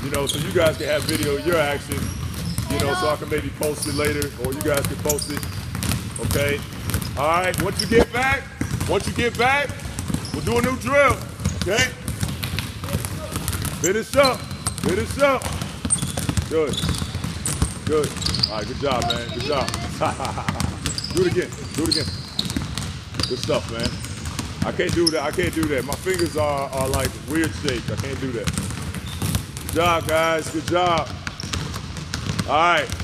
You know, so you guys can have video of your action, you know, so I can maybe post it later, or you guys can post it, okay? All right, once you get back, we'll do a new drill, okay? Finish up. Good. All right, good job, man, good job. Do it again. Good stuff, man. I can't do that. My fingers are like weird shaped. I can't do that. Good job, guys, good job. All right.